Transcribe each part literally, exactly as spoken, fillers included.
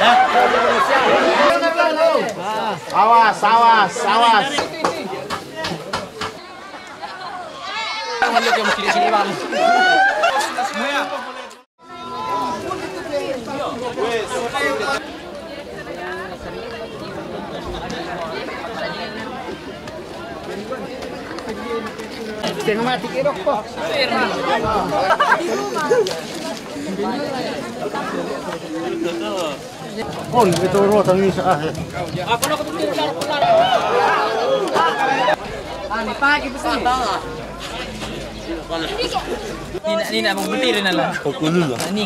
Awas, awas, awas. Jangan mati kirok po. Oh, ito rotang ni sa akin. Ako na kapag tiro ko lang. Ah, ni pagi pa sa tanga. Nina, nina, magbutiri na lang. Kukulo lang. Ani.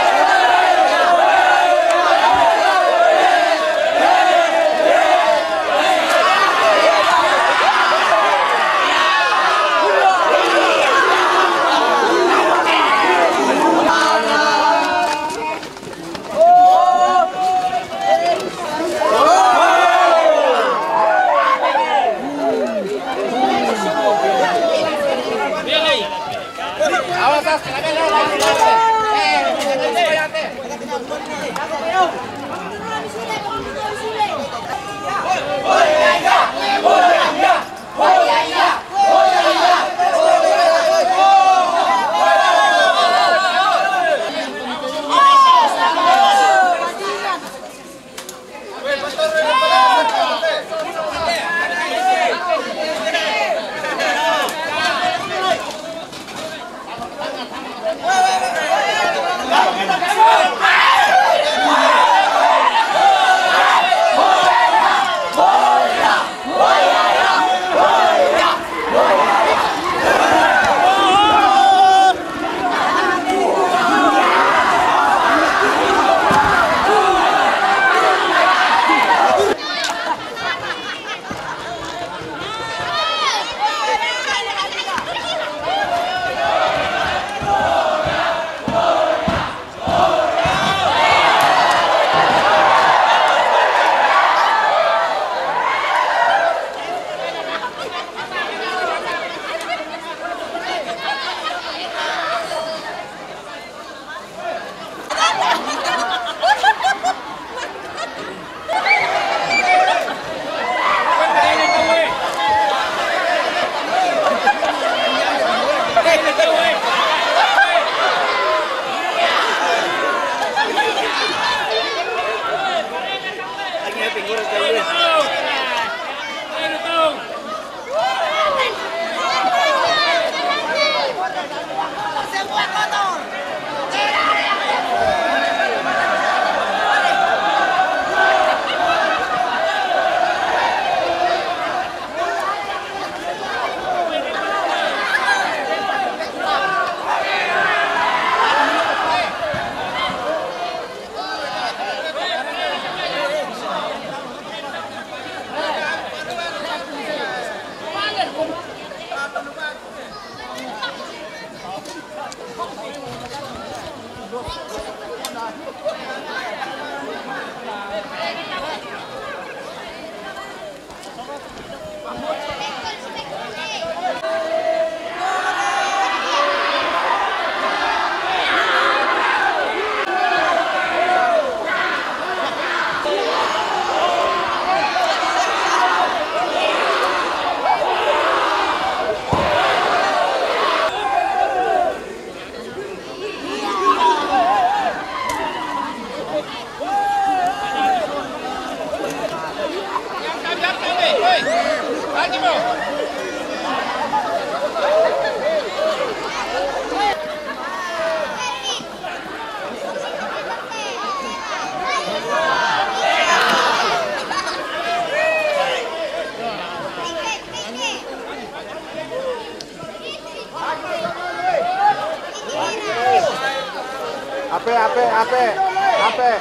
Ape, ape, ape, ape.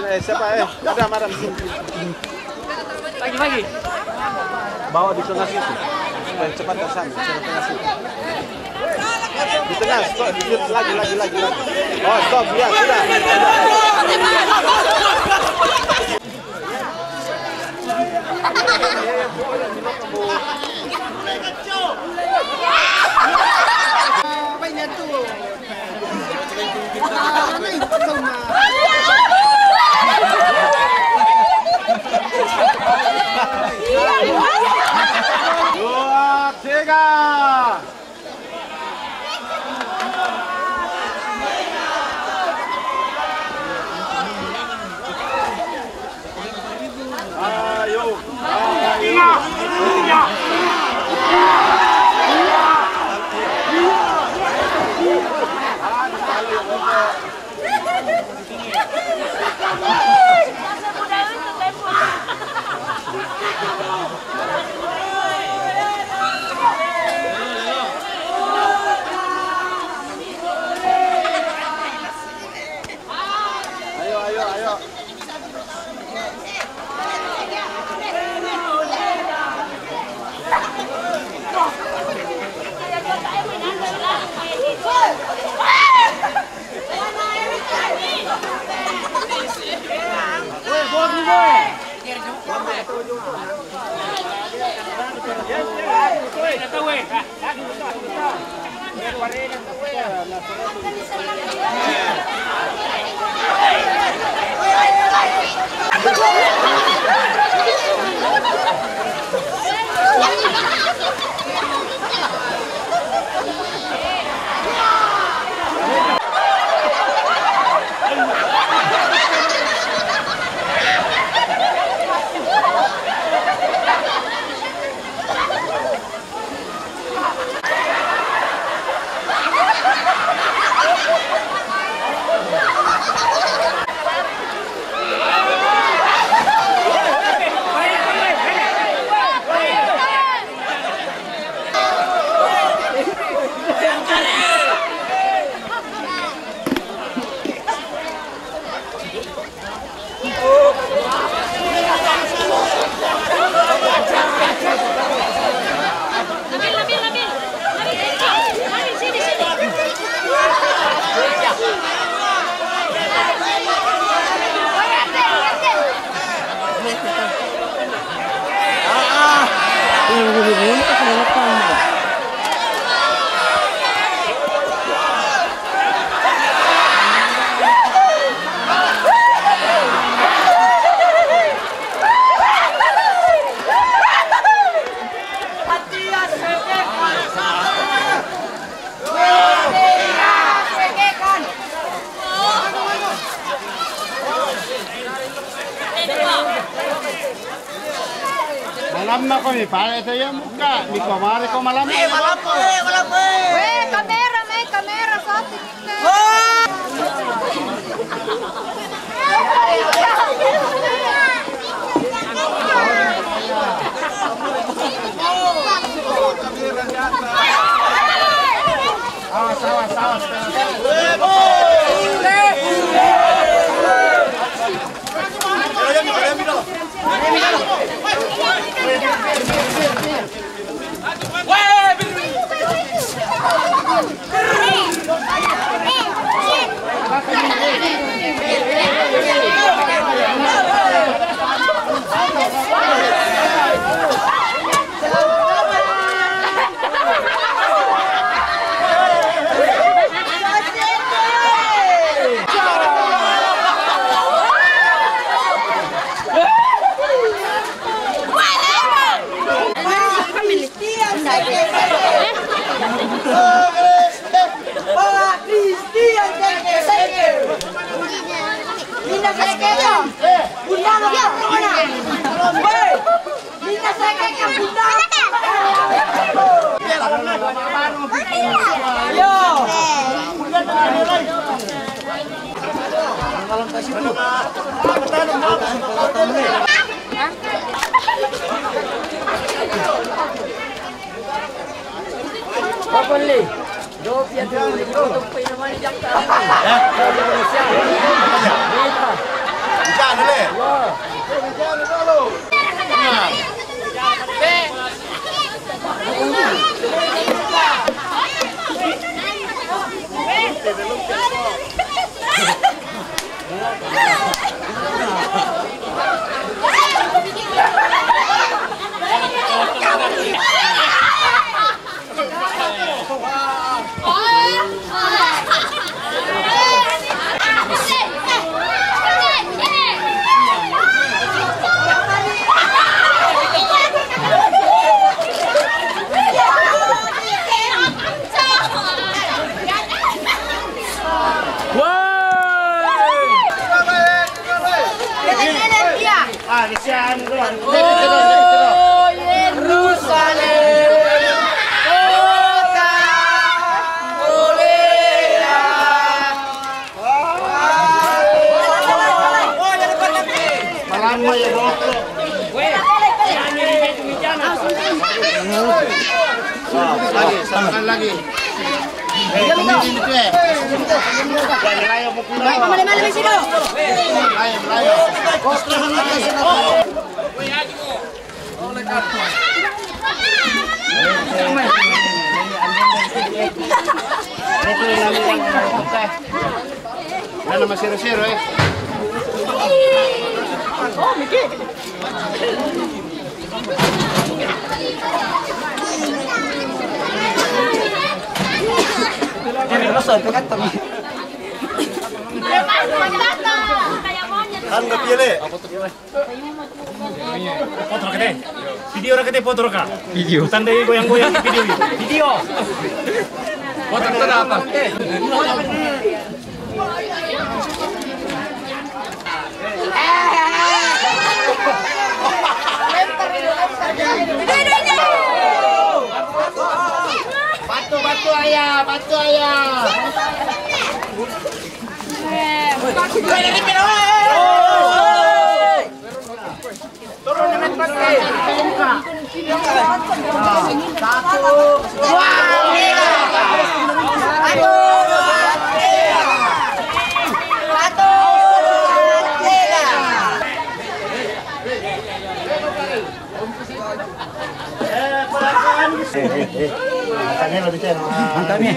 eh siapa eh? Ada madam. Pagi pagi. Bawa di tengah situ. Supaya cepat ke sana, cepat tengah situ. Di tengah, stop, di situ lagi lagi lagi lagi. Oh, stop, ya, sudah. Dua, tiga. Ayo, ayo. Malam na ko ni pare tayo muka, ni ko mare ko malam. Eh, malam po, eh, malam po. Eh, kamera, may kamera sa atin. Awas, awas, awas. Boleh. Dua pian dulu, itu tumpai nama ni jangka. Ya. Siapa? Mediano, Le. Mediano dulu. Tenang. Oh, Yerusalem, kota mulia. Marami ya, Bro. Lagi, samakan lagi. Eh, pemimpin itu ya. Melayu pukul. Malam-malam di sini. Melayu, Melayu. Itu namanya Mana masih zero-zero eh. Oh, Miki. Jadi masuk itu kan teman. Kan nggak pilih. Foto kete. Video ra kete foto ka. Video. Tandai goyang-goyang di video itu. Video. Foto itu apa? Batu-batu ayah, batu ayah. Turun naman pasti. Satu, dua, tiga. Satu, tiga. Satu, tiga. Eh, pelakan. Eh, eh. Makannya lo dicen. Makannya.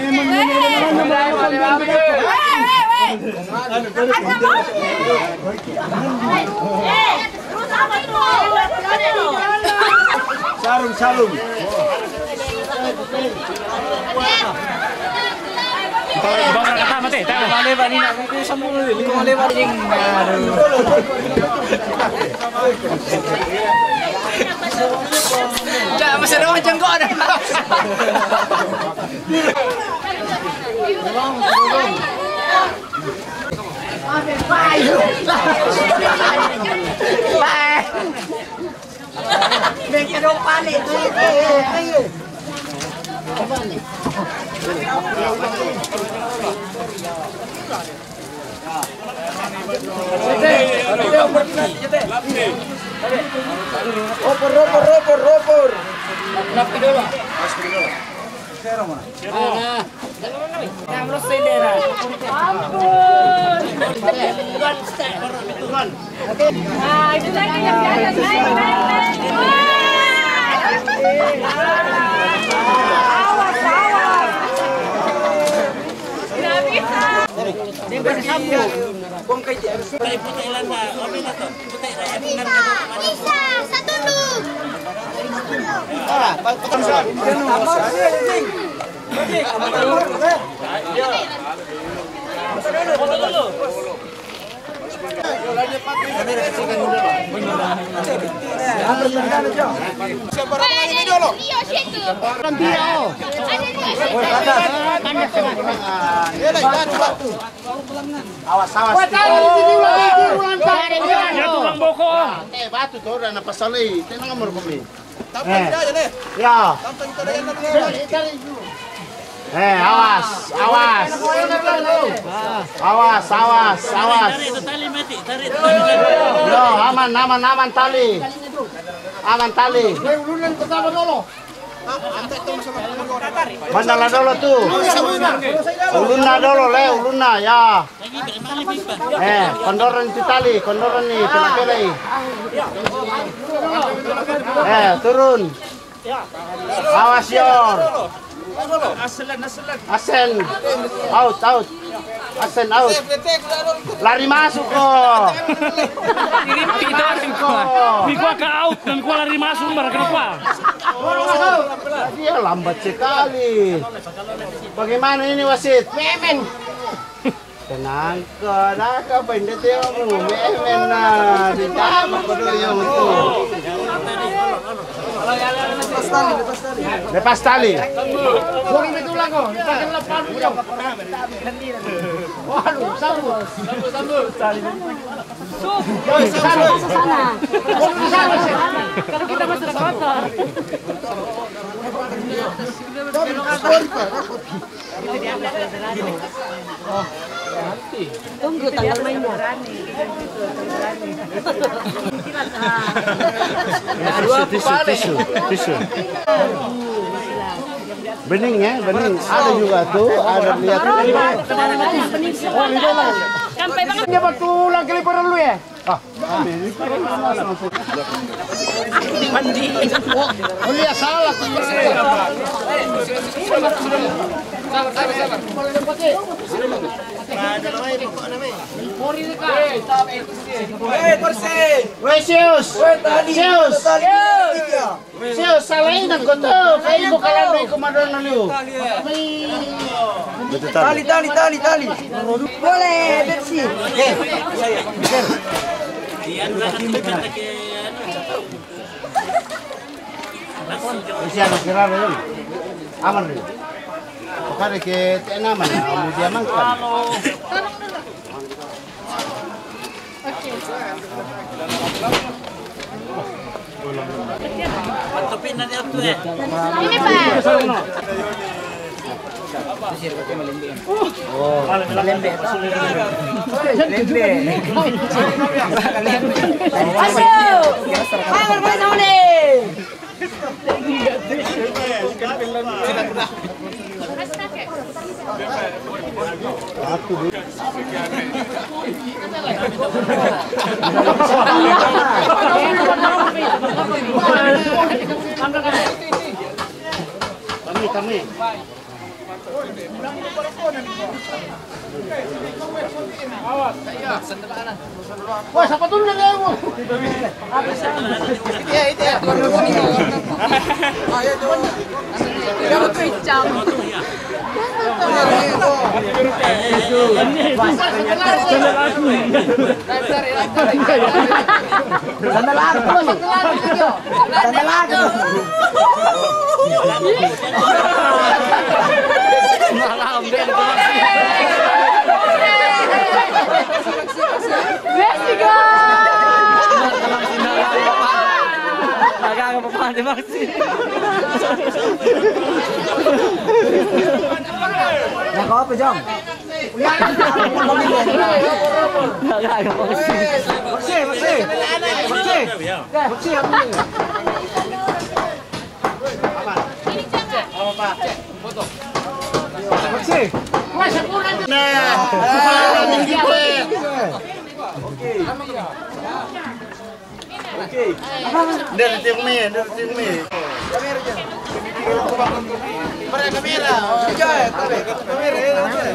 Sarung, sarung. Bang kata mate, tahu. Lewat ni nak aku sambung dulu. Kau lewat ni. Jangan masih ada macam kau dah. Bye. Mereka dong panik tu. Ropor, ropor, ropor, ropor. Rapi dulu. Zero mana? Ah, yang lu sendiri. Nah, itu lagi yang biasa. Naik, naik, naik. Awas, awas. Nggak bisa. Dia bersambung. Kong kay Bisa, satu dulu. Ah, patusan. Foto dulu. Awas, awas. Ya tukang boko. Eh, batu tu orang nak pasal ni. Tengok nomor kami. Eh, ya. Eh, awas, awas. Awas, awas, awas. Yo, aman, aman, aman tali. Aman tali. Mandala dulu tuh. Uluna dulu le, uluna ya. Eh, kondoran itu tali, kondoran nih, pela-pela. Eh, turun. Awas yor. Asen. Out, out. Asen out. Lari masuk kok. Mikuah ke out dan Mikuah lari masuk barang kenapa? Dia lambat sekali. Bagaimana ini wasit? Memen. Tenang ke, nak apa ini dia ngomong memen nah, ditambah kedua yang itu. Lepas tali. Boleh betul lah kok. Kita kan lepas punya. Waduh, sambut. Sambut, sambut. Tali. Sana, sana. Kalau kita masih ada kotor. Tunggu tanggal mainnya. Tisu, tisu, tisu. Bening ya, bening. Ada juga tuh, ada lihat. Sampai banget. Dia waktu ulang keliparan lu ya? Ah, Mandi. oh iya salah. Weh, Sius. Sius. Sius, salahin ako to. Kayo mo kalando yung kumadon lu. Tali, tali, tali, tali. Boleh, bersih. Isi anak kira yun. Aman rin. Pakare ke tenaman na, mau diamankan. Ini Pak. Oh, Lembe. Masuk. Ayo bersama nih. Kami, kami. Wah, siapa tuh udah kamu? Iya, itu ya. Ayo tuh. Kamu kecam. Sandal aku nih. Sandal aku. Malam deh itu. Let's go. Agak apa-apa deh maksud. Nah, kau apa, Jom? Agak apa sih? Bersih, bersih. Bersih. Bersih aku ini. Apa, Pak? Bersih. Nah, tinggi gue. Oke. Oke. Dari tim me, dari tim me. Kamera aja. Para kamera. Aja, kamera.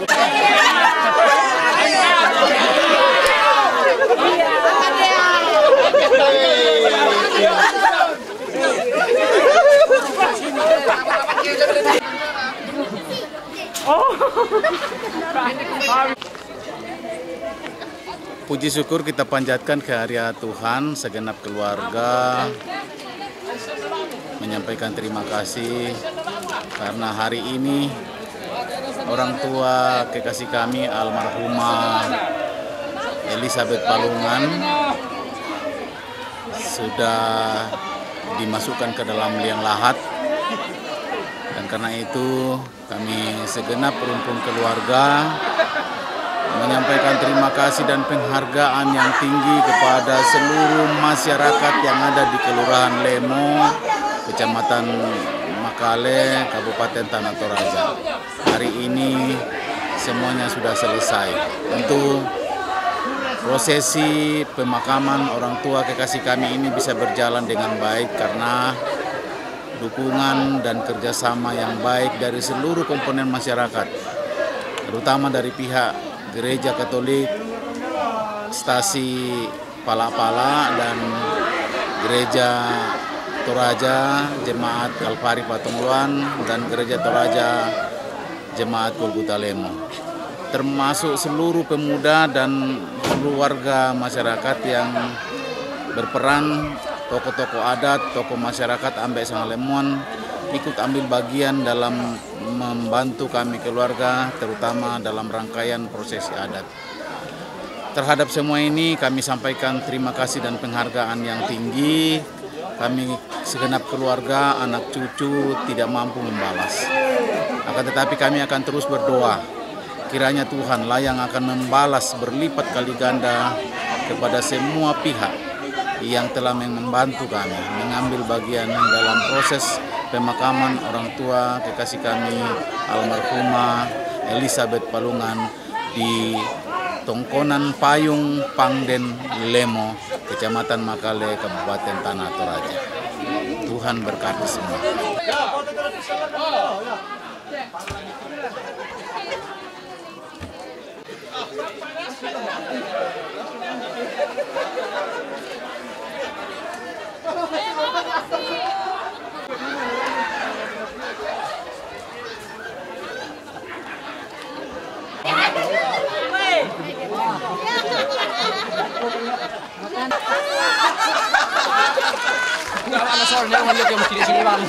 Puji syukur kita panjatkan kehadirat Tuhan, segenap keluarga menyampaikan terima kasih karena hari ini orang tua kekasih kami almarhumah Elizabeth Palungan sudah dimasukkan ke dalam liang lahat, dan karena itu kami segenap rumpun keluarga menyampaikan terima kasih dan penghargaan yang tinggi kepada seluruh masyarakat yang ada di Kelurahan Lemo, Kecamatan Makale, Kabupaten Tanah Toraja. Hari ini semuanya sudah selesai. Tentu prosesi pemakaman orang tua kekasih kami ini bisa berjalan dengan baik karena dukungan dan kerjasama yang baik dari seluruh komponen masyarakat, terutama dari pihak Gereja Katolik, Stasi Pala-Pala, dan Gereja Toraja, Jemaat Kalvari Patongluan, dan Gereja Toraja, Jemaat Golgota Lemo. Termasuk seluruh pemuda dan keluarga masyarakat yang berperan, tokoh-tokoh adat, tokoh masyarakat Ambek Sangalemon ikut ambil bagian dalam membantu kami keluarga, terutama dalam rangkaian prosesi adat. Terhadap semua ini kami sampaikan terima kasih dan penghargaan yang tinggi. Kami segenap keluarga, anak cucu tidak mampu membalas. Akan tetapi kami akan terus berdoa. Kiranya Tuhanlah yang akan membalas berlipat kali ganda kepada semua pihak yang telah membantu kami mengambil bagian dalam proses pemakaman orang tua kekasih kami almarhumah Elizabeth Palungan di Tongkonan Payung, Pangden, Lemo, Kecamatan Makale, Kabupaten Tanah Toraja. Tuhan berkati semua. Enggak ada soalnya yang lihat yang mesti sini bang.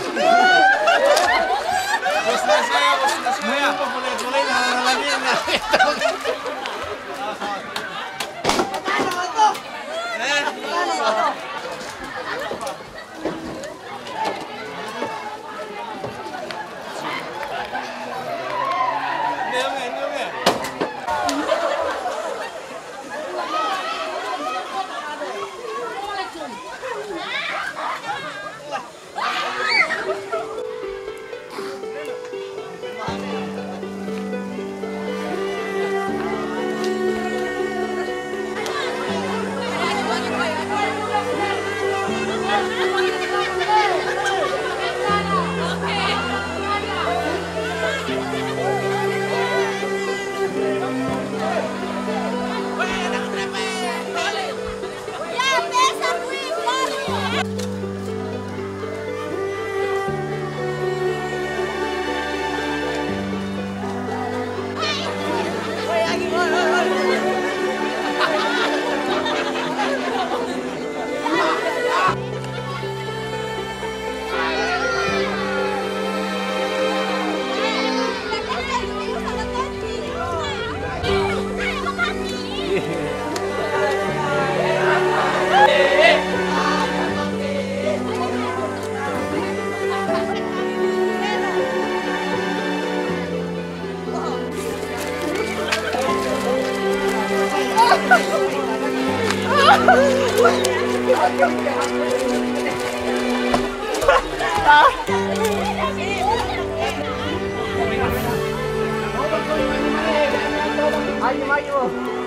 Ayo, ayo.